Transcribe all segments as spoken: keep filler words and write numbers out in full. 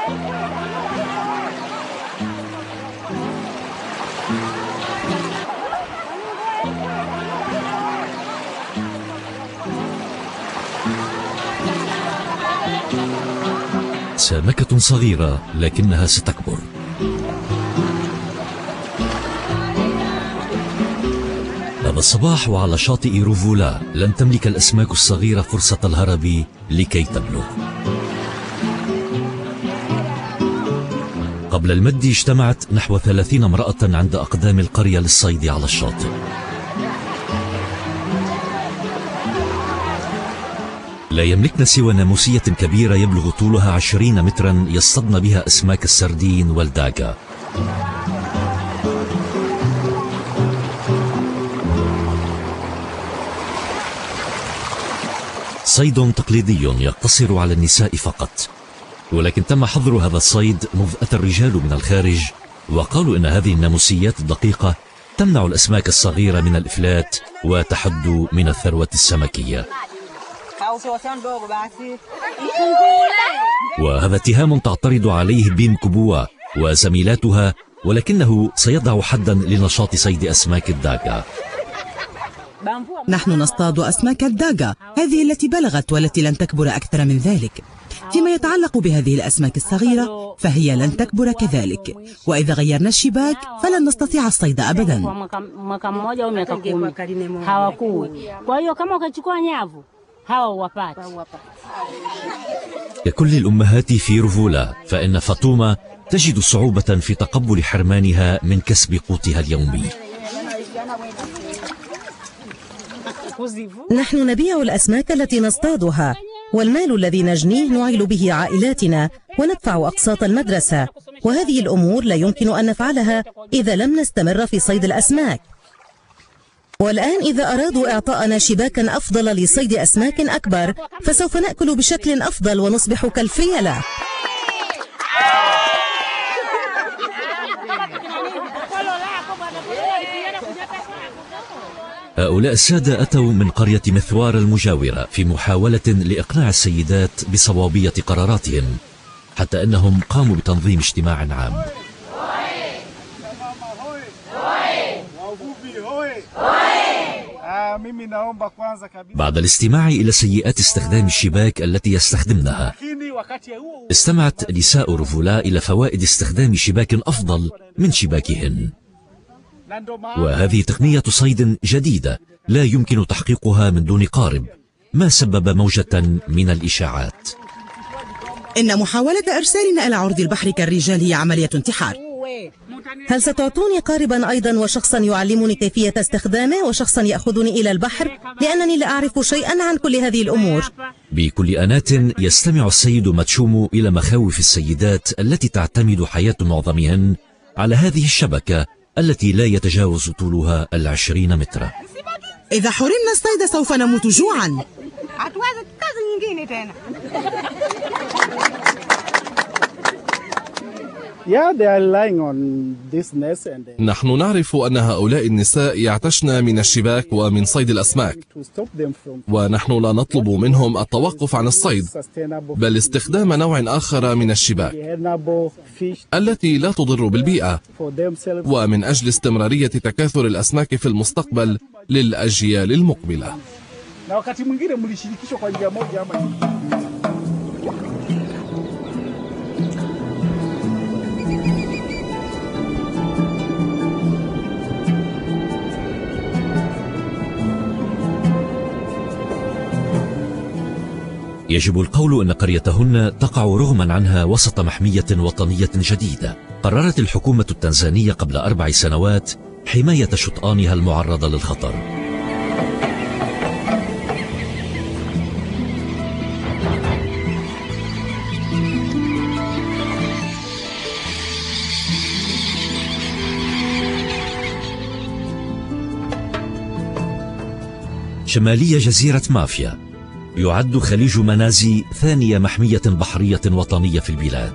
سمكة صغيرة لكنها ستكبر. هذا الصباح وعلى شاطئ روفولا لن تملك الأسماك الصغيرة فرصة الهرب لكي تبلغ. قبل المد اجتمعت نحو ثلاثين امرأة عند أقدام القرية للصيد على الشاطئ. لا يملكن سوى ناموسية كبيرة يبلغ طولها عشرين مترا يصطدن بها أسماك السردين والداجا. صيد تقليدي يقتصر على النساء فقط، ولكن تم حظر هذا الصيد مذ أتى الرجال من الخارج وقالوا إن هذه الناموسيات الدقيقة تمنع الأسماك الصغيرة من الإفلات وتحد من الثروة السمكية. وهذا اتهام تعترض عليه بيم كوبوا وزميلاتها، ولكنه سيضع حدا لنشاط صيد أسماك الداجا. نحن نصطاد أسماك الداجا، هذه التي بلغت والتي لن تكبر أكثر من ذلك. فيما يتعلق بهذه الأسماك الصغيرة فهي لن تكبر كذلك، وإذا غيرنا الشباك فلن نستطيع الصيد أبدا. ككل الأمهات في روفولا فإن فاطمة تجد صعوبة في تقبل حرمانها من كسب قوتها اليومي. نحن نبيع الأسماك التي نصطادها، والمال الذي نجنيه نعيل به عائلاتنا وندفع أقساط المدرسة، وهذه الأمور لا يمكن أن نفعلها إذا لم نستمر في صيد الأسماك. والآن إذا أرادوا إعطاءنا شباكا أفضل لصيد أسماك أكبر فسوف نأكل بشكل أفضل ونصبح كالفيلة. هؤلاء السادة أتوا من قرية مثوار المجاورة في محاولة لإقناع السيدات بصوابية قراراتهم، حتى أنهم قاموا بتنظيم اجتماع عام. بعد الاستماع إلى سيئات استخدام الشباك التي يستخدمنها، استمعت نساء روفولا إلى فوائد استخدام شباك أفضل من شباكهن. وهذه تقنية صيد جديدة لا يمكن تحقيقها من دون قارب، ما سبب موجة من الإشاعات. إن محاولة إرسالنا إلى عرض البحر كالرجال هي عملية انتحار. هل ستعطوني قاربا أيضا وشخصا يعلمني كيفية استخدامه وشخصا يأخذني إلى البحر، لأنني لا أعرف شيئا عن كل هذه الأمور؟ بكل أنات يستمع السيد ماتشومو إلى مخاوف السيدات التي تعتمد حياة معظمهن على هذه الشبكة التي لا يتجاوز طولها العشرين مترا. إذا حرمنا الصيد سوف نموت جوعا. نحن نعرف أن هؤلاء النساء يعتشن من الشباك ومن صيد الأسماك، ونحن لا نطلب منهم التوقف عن الصيد، بل استخدام نوع آخر من الشباك التي لا تضر بالبيئة، ومن أجل استمرارية تكاثر الأسماك في المستقبل للأجيال المقبلة. يجب القول أن قريتهن تقع رغما عنها وسط محمية وطنية جديدة. قررت الحكومة التنزانية قبل أربع سنوات حماية شطآنها المعرضة للخطر. شمالية جزيرة مافيا يعد خليج منازي ثانية محمية بحرية وطنية في البلاد.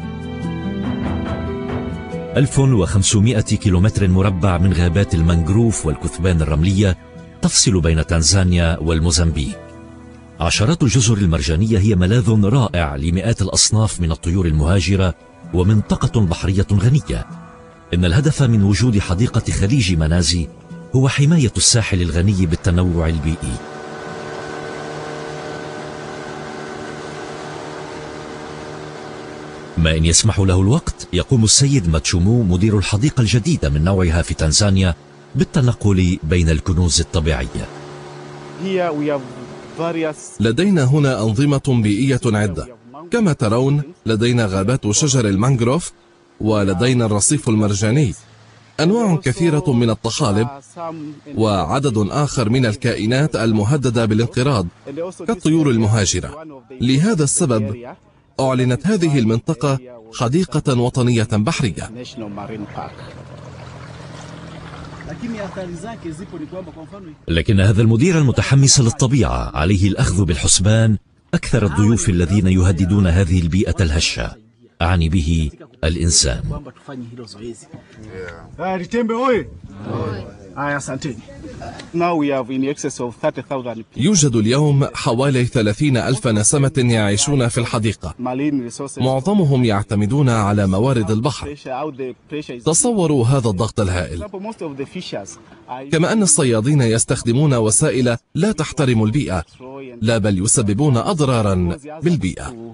ألف وخمسمائة كيلومتر مربع من غابات المنغروف والكثبان الرملية تفصل بين تنزانيا والموزمبيق. عشرات الجزر المرجانية هي ملاذ رائع لمئات الأصناف من الطيور المهاجرة ومنطقة بحرية غنية. إن الهدف من وجود حديقة خليج منازي هو حماية الساحل الغني بالتنوع البيئي. ما إن يسمح له الوقت يقوم السيد ماتشومو مدير الحديقة الجديدة من نوعها في تنزانيا بالتنقل بين الكنوز الطبيعية. لدينا هنا أنظمة بيئية عدة. كما ترون لدينا غابات شجر المانغروف، ولدينا الرصيف المرجاني، أنواع كثيرة من الطحالب، وعدد آخر من الكائنات المهددة بالانقراض كالطيور المهاجرة. لهذا السبب أعلنت هذه المنطقة حديقة وطنية بحرية. لكن هذا المدير المتحمس للطبيعة عليه الأخذ بالحسبان أكثر الضيوف الذين يهددون هذه البيئة الهشة، أعني به الإنسان. يوجد اليوم حوالي ثلاثين ألف نسمة يعيشون في الحديقة، معظمهم يعتمدون على موارد البحر. تصوروا هذا الضغط الهائل. كما أن الصيادين يستخدمون وسائل لا تحترم البيئة، لا بل يسببون أضرارا بالبيئة.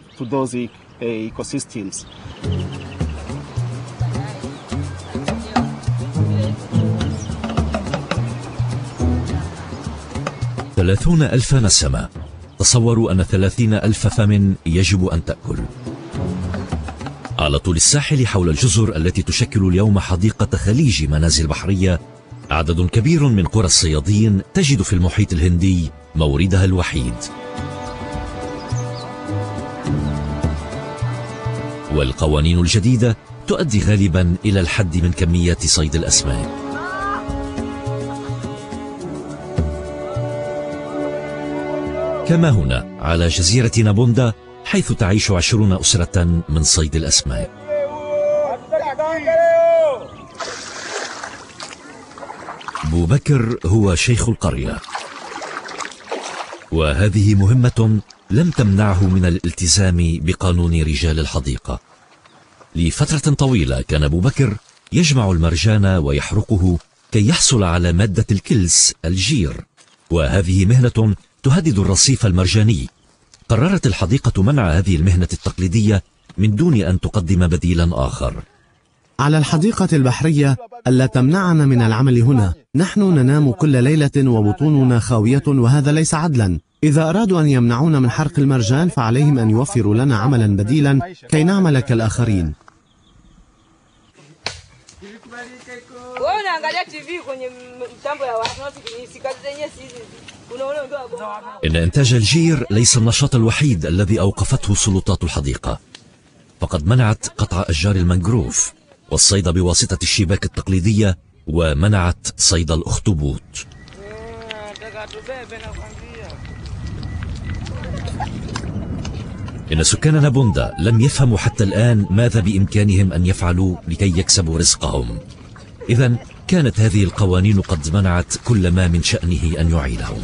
ثلاثون ألف نسمة. تصوروا أن ثلاثين ألف فم يجب أن تأكل. على طول الساحل حول الجزر التي تشكل اليوم حديقة خليج منازي البحرية عدد كبير من قرى الصيادين تجد في المحيط الهندي موردها الوحيد. والقوانين الجديدة تؤدي غالبا إلى الحد من كميات صيد الأسماك. كما هنا على جزيرة نابوندا، حيث تعيش عشرون أسرة من صيد الأسماك. بوبكر هو شيخ القرية، وهذه مهمة لم تمنعه من الالتزام بقانون رجال الحديقة. لفترة طويلة كان بوبكر يجمع المرجان ويحرقه كي يحصل على مادة الكلس الجير، وهذه مهنة تهدد الرصيف المرجاني. قررت الحديقة منع هذه المهنة التقليدية من دون أن تقدم بديلا آخر. على الحديقة البحرية ألا تمنعنا من العمل هنا. نحن ننام كل ليلة وبطوننا خاوية، وهذا ليس عدلا. إذا أرادوا أن يمنعونا من حرق المرجان فعليهم أن يوفروا لنا عملا بديلا كي نعمل كالآخرين. إن إنتاج الجير ليس النشاط الوحيد الذي أوقفته سلطات الحديقة، فقد منعت قطع أشجار المانغروف والصيد بواسطة الشباك التقليدية، ومنعت صيد الأخطبوط. إن سكان نابوندا لم يفهموا حتى الآن ماذا بإمكانهم أن يفعلوا لكي يكسبوا رزقهم. إذن كانت هذه القوانين قد منعت كل ما من شأنه أن يعيلهم.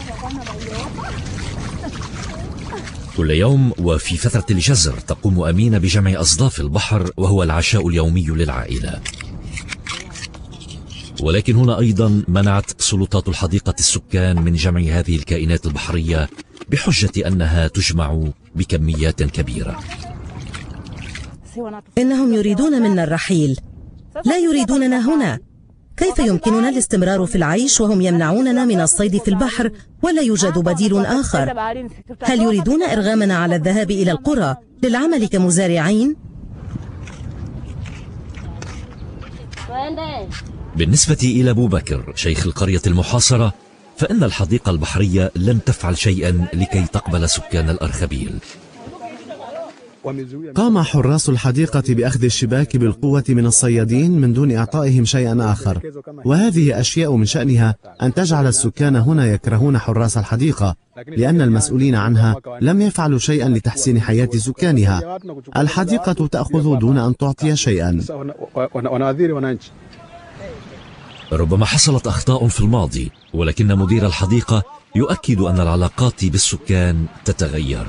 كل يوم وفي فترة الجزر تقوم أمينة بجمع أصداف البحر، وهو العشاء اليومي للعائلة. ولكن هنا أيضا منعت سلطات الحديقة السكان من جمع هذه الكائنات البحرية بحجة أنها تجمع بكميات كبيرة. إنهم يريدون منا الرحيل، لا يريدوننا هنا. كيف يمكننا الاستمرار في العيش وهم يمنعوننا من الصيد في البحر ولا يوجد بديل آخر؟ هل يريدون إرغامنا على الذهاب إلى القرى للعمل كمزارعين؟ بالنسبة إلى بوبكر شيخ القرية المحاصرة، فإن الحديقة البحرية لم تفعل شيئا لكي تقبل سكان الأرخبيل. قام حراس الحديقة بأخذ الشباك بالقوة من الصيادين من دون إعطائهم شيئا آخر، وهذه أشياء من شأنها أن تجعل السكان هنا يكرهون حراس الحديقة، لأن المسؤولين عنها لم يفعلوا شيئا لتحسين حياة سكانها. الحديقة تأخذ دون أن تعطي شيئا. ربما حصلت أخطاء في الماضي، ولكن مدير الحديقة يؤكد أن العلاقات بالسكان تتغير.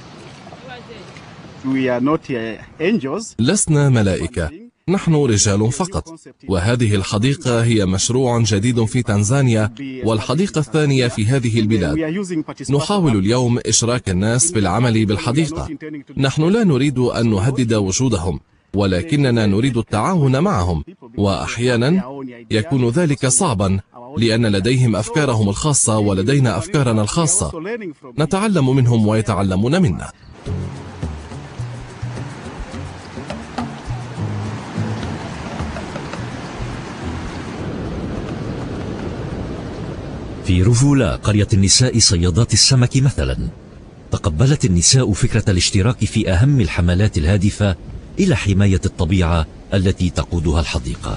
لسنا ملائكة، نحن رجال فقط، وهذه الحديقة هي مشروع جديد في تنزانيا والحديقة الثانية في هذه البلاد. نحاول اليوم إشراك الناس بالعمل بالحديقة. نحن لا نريد أن نهدد وجودهم، ولكننا نريد التعاون معهم، وأحيانا يكون ذلك صعبا لأن لديهم أفكارهم الخاصة ولدينا أفكارنا الخاصة. نتعلم منهم ويتعلمون منا. في رفولا قرية النساء صيادات السمك مثلا، تقبلت النساء فكرة الاشتراك في أهم الحملات الهادفة إلى حماية الطبيعة التي تقودها الحديقة.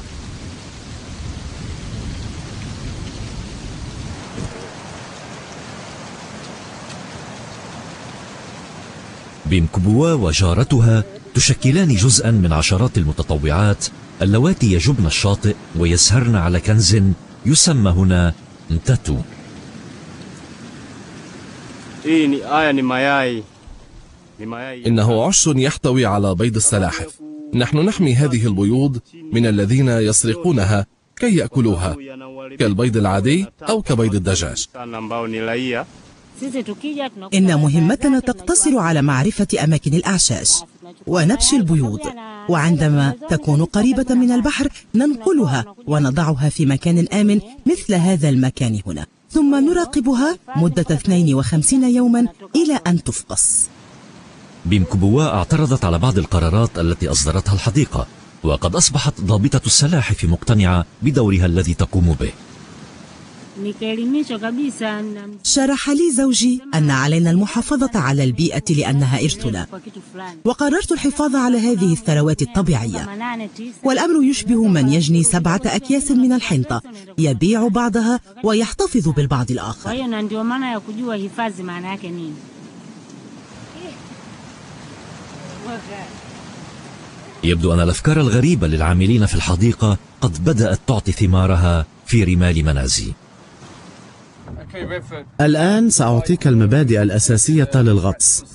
بيمكبوا وجارتها تشكلان جزءا من عشرات المتطوعات اللواتي يجبن الشاطئ ويسهرن على كنز يسمى هنا متاتو. إنه عش يحتوي على بيض السلاحف. نحن نحمي هذه البيوض من الذين يسرقونها كي يأكلوها، كالبيض العادي أو كبيض الدجاج. إن مهمتنا تقتصر على معرفة أماكن الأعشاش ونبش البيوض، وعندما تكون قريبة من البحر ننقلها ونضعها في مكان آمن مثل هذا المكان هنا، ثم نراقبها مدة اثنين وخمسين يوما إلى أن تفقس. بيمكبوا اعترضت على بعض القرارات التي أصدرتها الحديقة، وقد أصبحت ضابطة السلاحف مقتنعة بدورها الذي تقوم به. شرح لي زوجي أن علينا المحافظة على البيئة لأنها إرثنا، وقررت الحفاظ على هذه الثروات الطبيعية. والأمر يشبه من يجني سبعة أكياس من الحنطة، يبيع بعضها ويحتفظ بالبعض الآخر. يبدو أن الأفكار الغريبة للعاملين في الحديقة قد بدأت تعطي ثمارها في رمال منازي. الآن سأعطيك المبادئ الأساسية للغطس،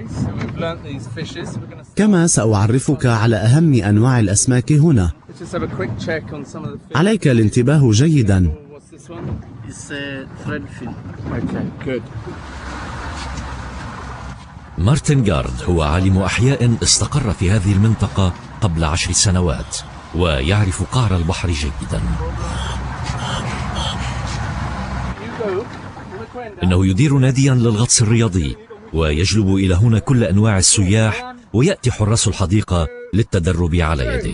كما سأعرفك على أهم أنواع الأسماك هنا. عليك الانتباه جيدا. مارتن جارد هو عالم أحياء استقر في هذه المنطقة قبل عشر سنوات، ويعرف قعر البحر جيدا. إنه يدير ناديا للغطس الرياضي، ويجلب إلى هنا كل أنواع السياح، ويأتي حراس الحديقة للتدرب على يده.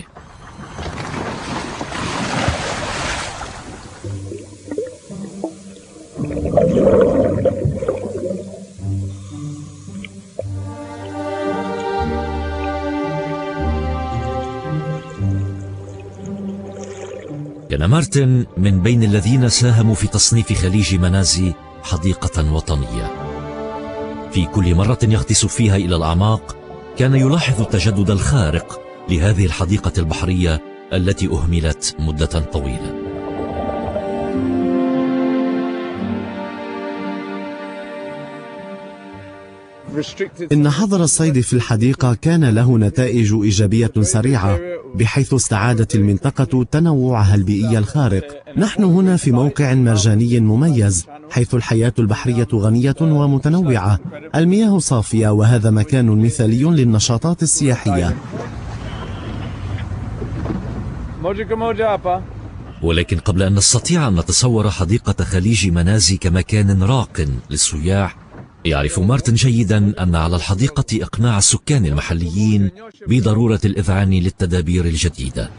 كان مارتن من بين الذين ساهموا في تصنيف خليج منازي حديقة وطنية. في كل مرة يغطس فيها إلى الأعماق كان يلاحظ التجدد الخارق لهذه الحديقة البحرية التي أهملت مدة طويلة. إن حظر الصيد في الحديقة كان له نتائج إيجابية سريعة، بحيث استعادت المنطقة تنوعها البيئي الخارق. نحن هنا في موقع مرجاني مميز، حيث الحياة البحرية غنية ومتنوعة، المياه صافية، وهذا مكان مثالي للنشاطات السياحية. ولكن قبل أن نستطيع أن نتصور حديقة خليج منازي كمكان راق للسياح، يعرف مارتن جيدا أن على الحديقة إقناع السكان المحليين بضرورة الإذعان للتدابير الجديدة.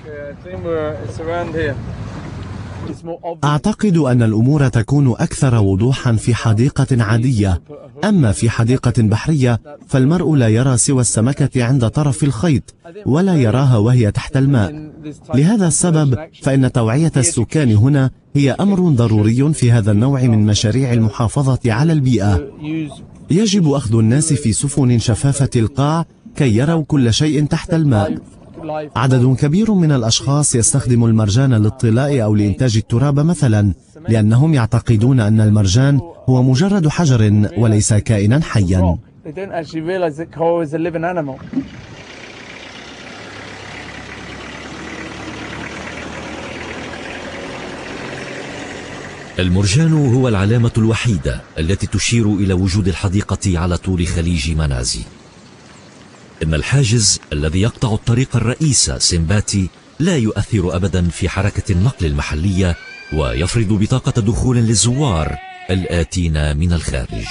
أعتقد أن الأمور تكون أكثر وضوحا في حديقة عادية، أما في حديقة بحرية فالمرء لا يرى سوى السمكة عند طرف الخيط، ولا يراها وهي تحت الماء. لهذا السبب فإن توعية السكان هنا هي أمر ضروري في هذا النوع من مشاريع المحافظة على البيئة. يجب أخذ الناس في سفن شفافة القاع كي يروا كل شيء تحت الماء. عدد كبير من الأشخاص يستخدم المرجان للطلاء أو لإنتاج التراب مثلا، لأنهم يعتقدون أن المرجان هو مجرد حجر وليس كائنا حيا. المرجان هو العلامة الوحيدة التي تشير إلى وجود الحديقة على طول خليج منازي. إن الحاجز الذي يقطع الطريق الرئيس سمباتي لا يؤثر أبدا في حركة النقل المحلية، ويفرض بطاقة دخول للزوار الآتين من الخارج.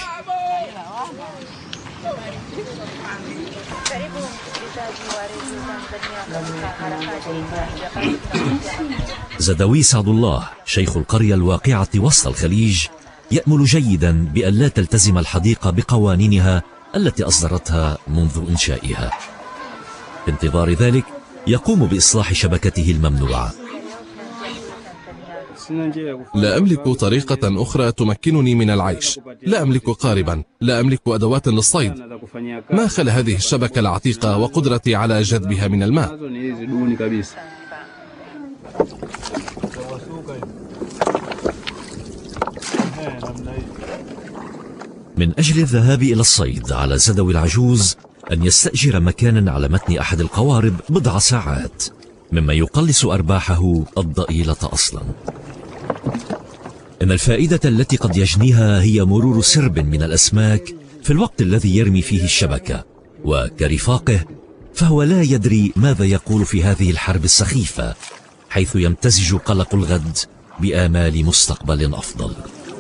زدوي سعد الله شيخ القرية الواقعة وسط الخليج يأمل جيدا بأن لا تلتزم الحديقة بقوانينها التي أصدرتها منذ إنشائها. في انتظار ذلك يقوم بإصلاح شبكته الممنوعة. لا أملك طريقة أخرى تمكنني من العيش، لا أملك قاربا، لا أملك أدوات للصيد، ما خلا هذه الشبكة العتيقة وقدرتي على جذبها من الماء. من أجل الذهاب إلى الصيد على زدوي العجوز أن يستأجر مكانا على متن أحد القوارب بضع ساعات، مما يقلص أرباحه الضئيلة أصلا. إن الفائدة التي قد يجنيها هي مرور سرب من الأسماك في الوقت الذي يرمي فيه الشبكة، وكرفاقه فهو لا يدري ماذا يقول في هذه الحرب السخيفة، حيث يمتزج قلق الغد بآمال مستقبل أفضل.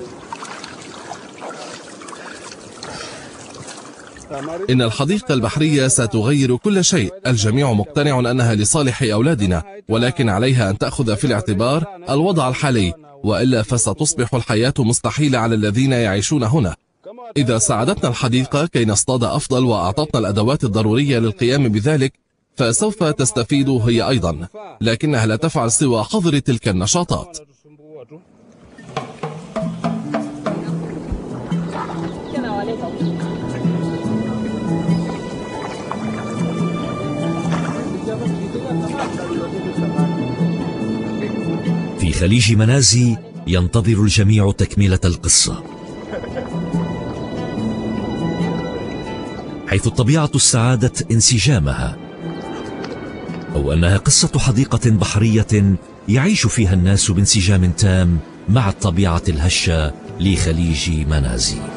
إن الحديقة البحرية ستغير كل شيء، الجميع مقتنع أنها لصالح أولادنا، ولكن عليها أن تأخذ في الاعتبار الوضع الحالي، وإلا فستصبح الحياة مستحيلة على الذين يعيشون هنا. إذا ساعدتنا الحديقة كي نصطاد أفضل وأعطتنا الأدوات الضرورية للقيام بذلك فسوف تستفيد هي أيضا، لكنها لا تفعل سوى حظر تلك النشاطات. في خليج منازي ينتظر الجميع تكملة القصة، حيث الطبيعة استعادت انسجامها، أو أنها قصة حديقة بحرية يعيش فيها الناس بانسجام تام مع الطبيعة الهشة لخليج منازي.